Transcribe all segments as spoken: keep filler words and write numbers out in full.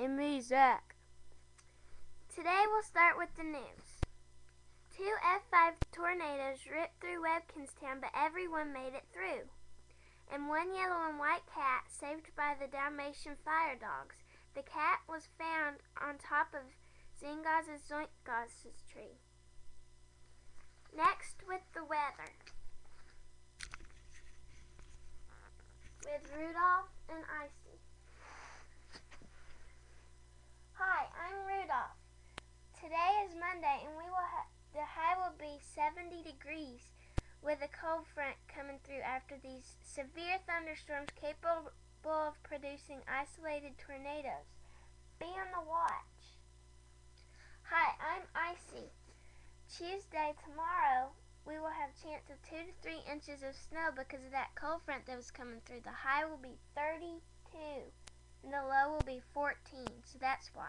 And me, Zach. Today we'll start with the news. Two F five tornadoes ripped through Webkinstown, but everyone made it through. And one yellow and white cat saved by the Dalmatian fire dogs. The cat was found on top of Zingaz's Zoinkaz's tree. Next with the weather. With Rudolph and Icy. Hi, I'm Rudolph. Today is Monday and we will ha- the high will be seventy degrees with a cold front coming through after these severe thunderstorms capable of producing isolated tornadoes. Be on the watch. Hi, I'm Icy. Tuesday, tomorrow, we will have a chance of two to three inches of snow because of that cold front that was coming through. The high will be thirty-two and the low will be fourteen, so that's why.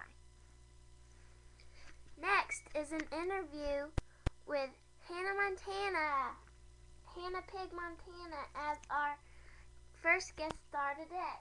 Next is an interview with Hannah Montana, Hannah Pig Montana, as our first guest star today.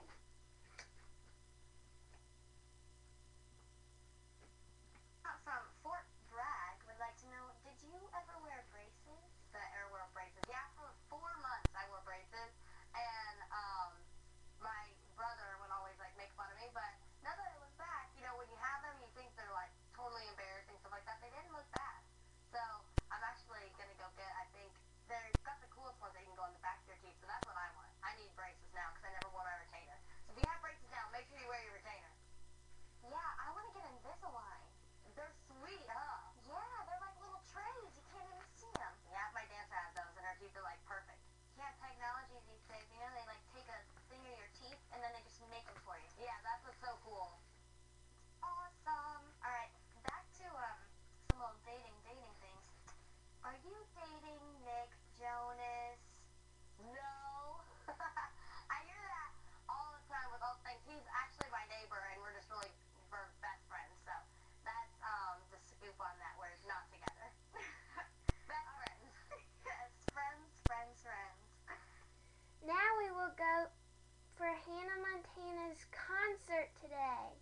From Fort Bragg would like to know, did you ever wear braces? The air wear braces. Yeah, for four months I wore braces, and um, my brother would always like make fun of me, but now that I look back, you know, when you have them, you think they're like totally embarrassing, stuff like that. They didn't look bad. So I'm actually gonna go get, I think, they've got the coolest ones that you can go on the back of your teeth, so that's what I want. I need braces now, because I never wore my retainer. So if you have braces now, make sure you wear your retainer. Yeah, I want to get Invisalign. They're sweet, huh? Yeah, they're like little trays. You can't even see them. Yeah, my dancer has those, and her teeth are like perfect. Yeah, technology these days, you know, they like take a thing in your teeth, and then they just make them for you. Yeah, that's what's so cool. Awesome. All right, back to um some old dating, dating things. Are you dating Nick Jonas? No. I hear that all the time with all things. He's actually my neighbor, and we're just really, we're best friends, so that's um the scoop on that. We're not together. Best friends. Yes, friends, friends, friends. Now we will go for Hannah Montana's concert today.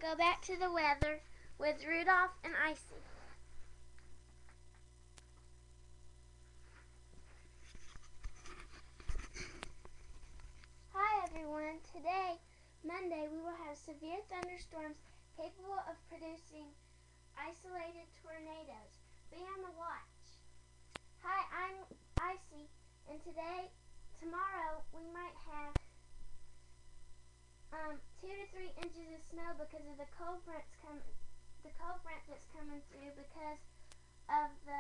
go back to the weather with Rudolph and Icy. Hi everyone. Today, Monday, we will have severe thunderstorms capable of producing isolated tornadoes. Be on the watch. Hi, I'm Icy, and today, tomorrow, we might have um, two to three inches of snow because of the cold fronts coming, the cold front that's coming through because of the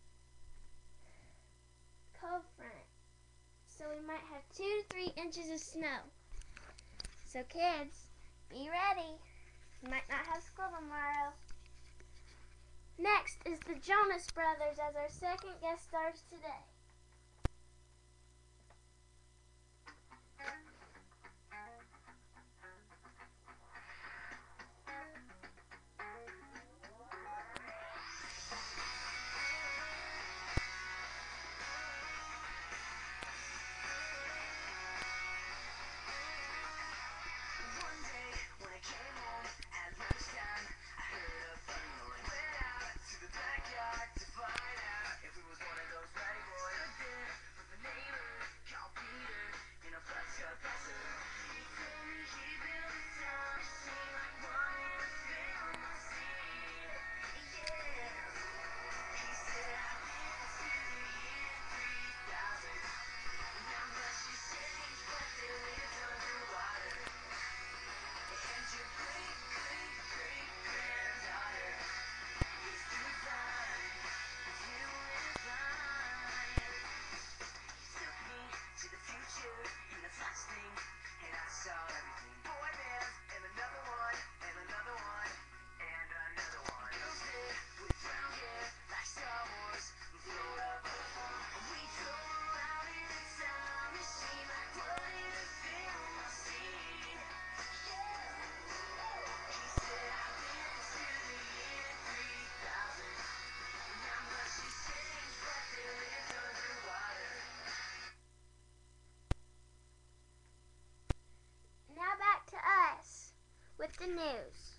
cold front. So we might have two to three inches of snow. So kids, be ready. You might not have school tomorrow. Next is the Jonas Brothers as our second guest stars today. Now back to us with the news.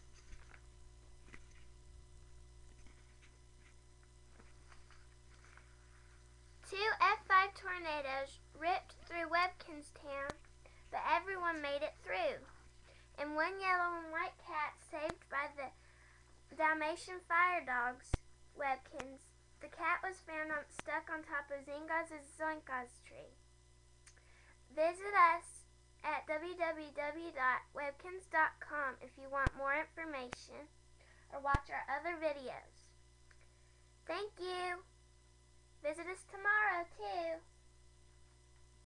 Two F five tornadoes ripped through Webkinstown, but everyone made it through. And one yellow and white cat saved by the Dalmatian fire dogs, Webkins. The cat was found on, stuck on top of Zingaz's zoinkaz tree. Visit us at w w w dot webkins dot com if you want more information or watch our other videos. Thank you. Visit us tomorrow too.